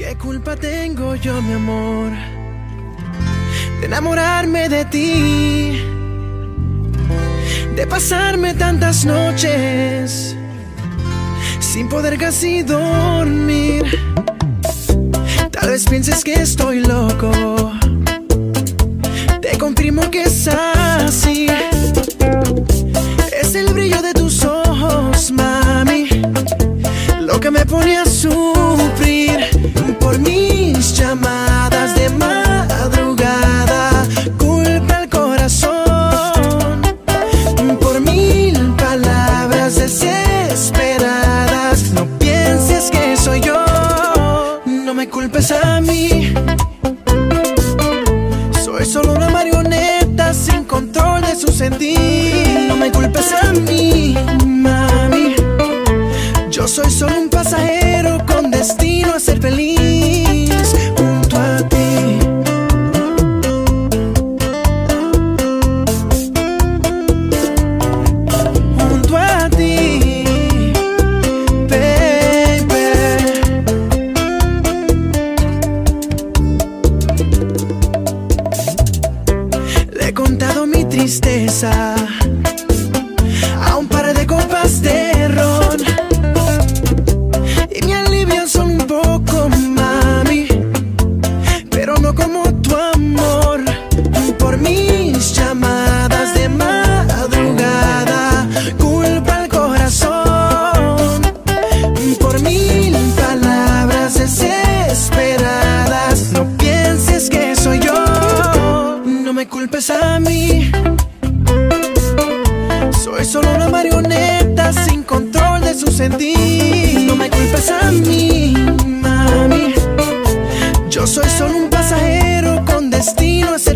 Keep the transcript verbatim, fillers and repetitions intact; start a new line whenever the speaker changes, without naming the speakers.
¿Qué culpa tengo yo, mi amor, de enamorarme de ti, de pasarme tantas noches sin poder casi dormir? Tal vez pienses que estoy loco, te confirmo que es así. Es el brillo de tus ojos, mami, lo que me pone a sufrir. Por mis llamadas de madrugada, culpa al corazón. Por mil palabras desesperadas, no pienses que soy yo. No me culpes a mí, soy solo una marioneta sin control de su sentir. No me culpes a mí, mami, yo soy solo un pasajero con destino a ser feliz junto a ti. Junto a ti, baby. Le he contado mi tristeza a un par de copas de ron, y me alivian solo un poco, mami, pero no como tu amor. Por mis llamadas de madrugada, culpa al corazón. Por mil palabras desesperadas, no pienses que soy yo. No me culpes a mí, soy solo una marioneta sin control de su sentir. No me culpes a mí, mami, yo soy solo un pasajero con destino a ser